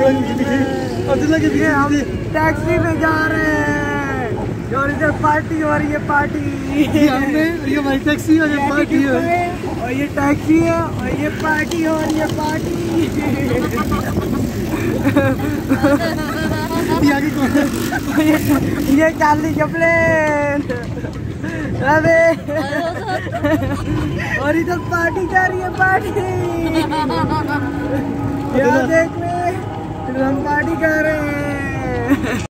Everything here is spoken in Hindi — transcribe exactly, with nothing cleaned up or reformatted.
अब्दुल्ला के पीछे हम टैक्सी में जा रहे हैं और इधर पार्टी हो रही है। पार्टी हमने ये हमारी टैक्सी और ये पार्टी है और ये टैक्सी है और ये पार्टी हो रही है। पार्टी ये आगे कौन है? ये चार्ली चैपलिन। अबे और इधर पार्टी जा रही है। पार्टी यहाँ देख ले, हम पार्टी कर रहे हैं।